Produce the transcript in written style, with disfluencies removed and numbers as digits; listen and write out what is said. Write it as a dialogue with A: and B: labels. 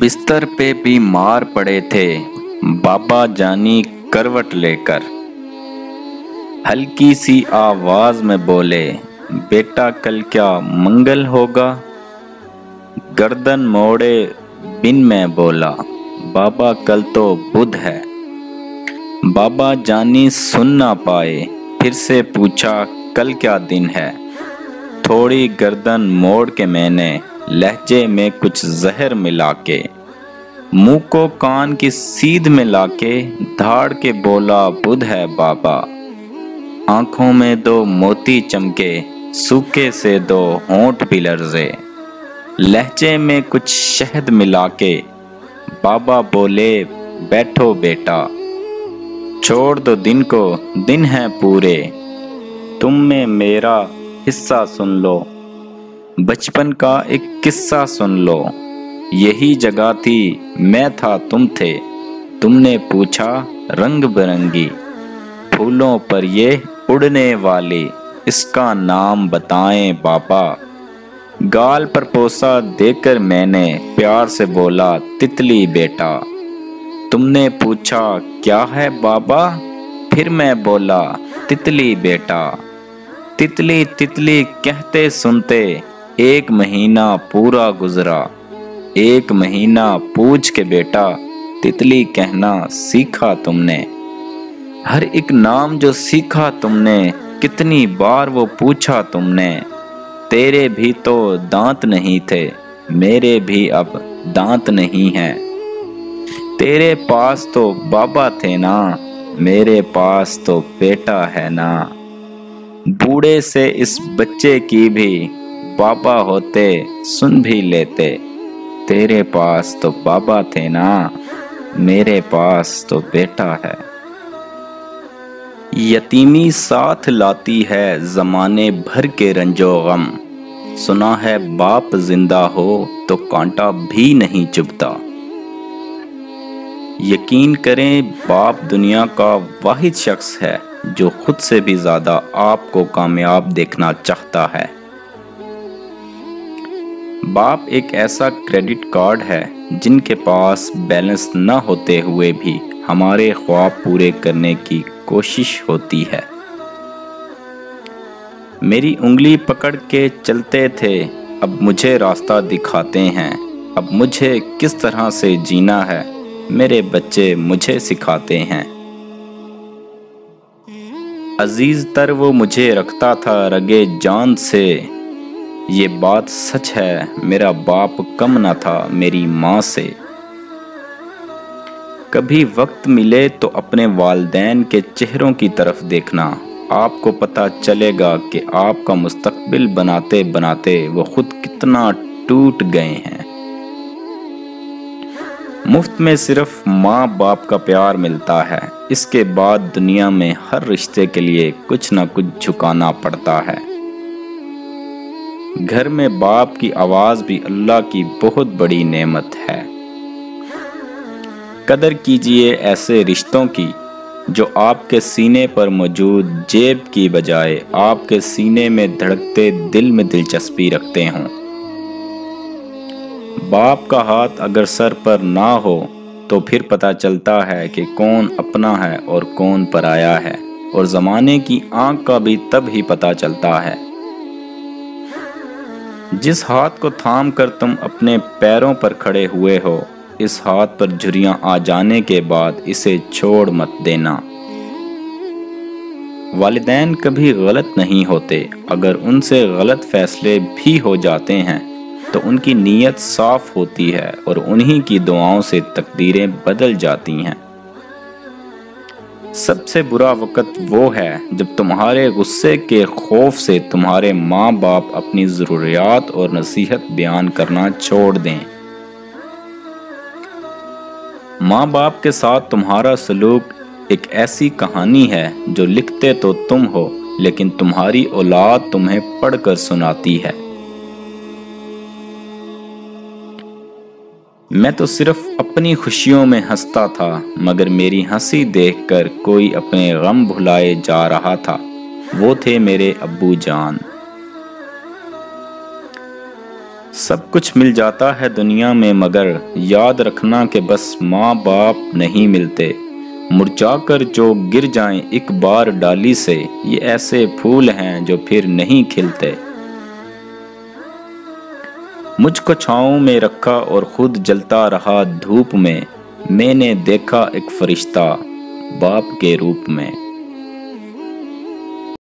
A: बिस्तर पे बीमार पड़े थे बाबा जानी करवट लेकर। हल्की सी आवाज में बोले, बेटा कल क्या मंगल होगा। गर्दन मोड़े बिन मैं बोला, बाबा कल तो बुध है। बाबा जानी सुन ना पाए, फिर से पूछा कल क्या दिन है। थोड़ी गर्दन मोड़ के मैंने लहजे में कुछ जहर मिला के मुंह को कान की सीध में लाके धाड़ के बोला, बुध है बाबा। आंखों में दो मोती चमके, सूखे से दो होंठ भी लर्जे। लहजे में कुछ शहद मिला के बाबा बोले, बैठो बेटा, छोड़ दो दिन को, दिन है पूरे। तुम में मेरा हिस्सा सुन लो, बचपन का एक किस्सा सुन लो। यही जगह थी, मैं था तुम थे। तुमने पूछा रंग बिरंगी फूलों पर ये उड़ने वाली, इसका नाम बताएं बाबा। गाल पर पोसा देकर मैंने प्यार से बोला, तितली बेटा। तुमने पूछा क्या है बाबा, फिर मैं बोला, तितली बेटा। तितली तितली कहते सुनते एक महीना पूरा गुजरा। एक महीना पूछ के बेटा तितली कहना सीखा तुमने। हर एक नाम जो सीखा तुमने, कितनी बार वो पूछा तुमने। तेरे भी तो दांत नहीं थे, मेरे भी अब दांत नहीं हैं। तेरे पास तो बाबा थे ना, मेरे पास तो बेटा है ना। बूढ़े से इस बच्चे की भी बाबा होते सुन भी लेते। तेरे पास तो बाबा थे ना, मेरे पास तो बेटा है। यतीमी साथ लाती है जमाने भर के रंजो गम। सुना है बाप जिंदा हो तो कांटा भी नहीं चुभता। यकीन करें, बाप दुनिया का वाहिद शख्स है जो खुद से भी ज्यादा आपको कामयाब देखना चाहता है। बाप एक ऐसा क्रेडिट कार्ड है जिनके पास बैलेंस न होते हुए भी हमारे ख्वाब पूरे करने की कोशिश होती है। मेरी उंगली पकड़ के चलते थे, अब मुझे रास्ता दिखाते हैं। अब मुझे किस तरह से जीना है मेरे बच्चे मुझे सिखाते हैं। अजीज तर वो मुझे रखता था रगे जान से। ये बात सच है, मेरा बाप कम न था मेरी माँ से। कभी वक्त मिले तो अपने वालिदैन के चेहरों की तरफ देखना, आपको पता चलेगा कि आपका मुस्तकबिल बनाते बनाते वो खुद कितना टूट गए हैं। मुफ्त में सिर्फ माँ बाप का प्यार मिलता है, इसके बाद दुनिया में हर रिश्ते के लिए कुछ ना कुछ झुकाना पड़ता है। घर में बाप की आवाज भी अल्लाह की बहुत बड़ी नेमत है। कदर कीजिए ऐसे रिश्तों की जो आपके सीने पर मौजूद जेब की बजाय आपके सीने में धड़कते दिल में दिलचस्पी रखते हों। बाप का हाथ अगर सर पर ना हो तो फिर पता चलता है कि कौन अपना है और कौन पराया है, और जमाने की आंख का भी तब ही पता चलता है। जिस हाथ को थाम कर तुम अपने पैरों पर खड़े हुए हो, इस हाथ पर झुर्रियां आ जाने के बाद इसे छोड़ मत देना। वालिदैन कभी गलत नहीं होते, अगर उनसे गलत फैसले भी हो जाते हैं तो उनकी नीयत साफ होती है और उन्हीं की दुआओं से तकदीरें बदल जाती हैं। सबसे बुरा वक्त वो है जब तुम्हारे गुस्से के खौफ से तुम्हारे माँ बाप अपनी ज़रूरियात और नसीहत बयान करना छोड़ दें। माँ बाप के साथ तुम्हारा सलूक एक ऐसी कहानी है जो लिखते तो तुम हो, लेकिन तुम्हारी औलाद तुम्हें पढ़कर सुनाती है। मैं तो सिर्फ अपनी खुशियों में हंसता था, मगर मेरी हंसी देखकर कोई अपने गम भुलाए जा रहा था। वो थे मेरे अब्बू जान। सब कुछ मिल जाता है दुनिया में मगर याद रखना कि बस माँ बाप नहीं मिलते। मुरझाकर जो गिर जाएं एक बार डाली से, ये ऐसे फूल हैं जो फिर नहीं खिलते। मुझको छाँव में रखा और खुद जलता रहा धूप में, मैंने देखा एक फरिश्ता बाप के रूप में।